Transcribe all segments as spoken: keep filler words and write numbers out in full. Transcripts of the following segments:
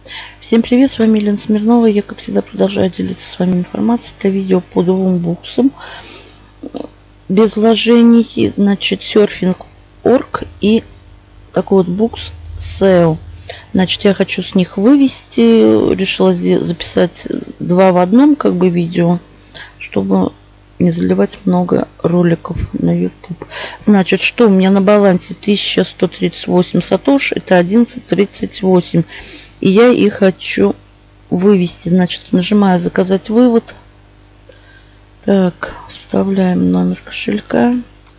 Всем привет, с вами Елена Смирнова. Я, как всегда, продолжаю делиться с вами информацией. Это видео по двум буксам без вложений. Значит, серфинг точка орг и такой вот букс сео. Значит, я хочу с них вывести. Решила записать два в одном как бы видео, чтобы не заливать много роликов на YouTube. Значит, что у меня на балансе? тысяча сто тридцать восемь сатош. Это одиннадцать тридцать восемь. И я их хочу вывести. Значит, нажимаю заказать вывод. Так, вставляем номер кошелька.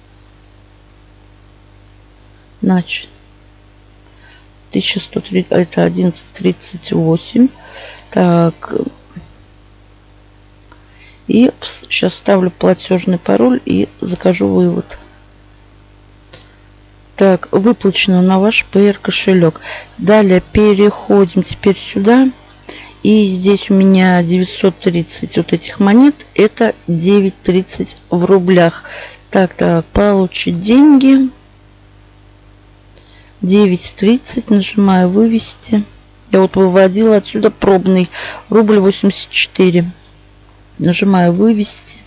Значит, тысяча сто тридцать, это одиннадцать тридцать восемь. Так. И сейчас ставлю платежный пароль и закажу вывод. Так, выплачено на ваш пэ эр кошелек. Далее переходим теперь сюда. И здесь у меня девятьсот тридцать вот этих монет. Это девять тридцать в рублях. Так, так, получить деньги. девять тридцать. Нажимаю вывести. Я вот выводила отсюда пробный. Рубль восемьдесят четыре. Нажимаю вывести.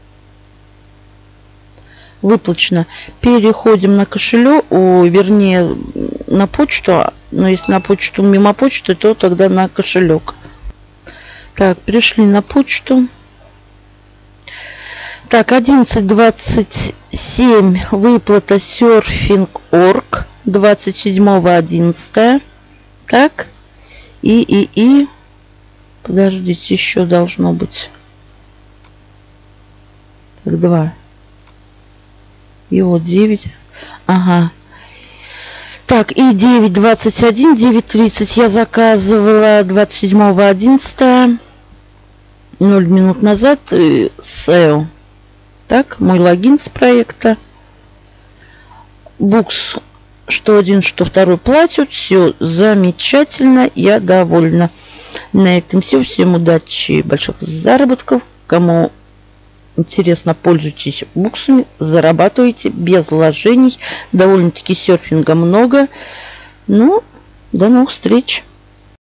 Выплачено. Переходим на кошелек, о, вернее на почту. Но если на почту мимо почты, то тогда на кошелек. Так, пришли на почту. Так, одиннадцать двадцать семь. Выплата серфинг точка орг. двадцать седьмого одиннадцатого. Так. И, и, и. Подождите, еще должно быть. Так, два. И вот девять. Ага. Так, и девять двадцать один, девять тридцать я заказывала двадцать седьмого одиннадцатого. ноль минут назад. сео. Так, мой логин с проекта. Букс, что один, что второй платят. Все замечательно. Я довольна. На этом все. Всем удачи, больших заработков. Кому интересно, пользуйтесь буксами, зарабатывайте без вложений. Довольно-таки серфинга много. Ну, до новых встреч.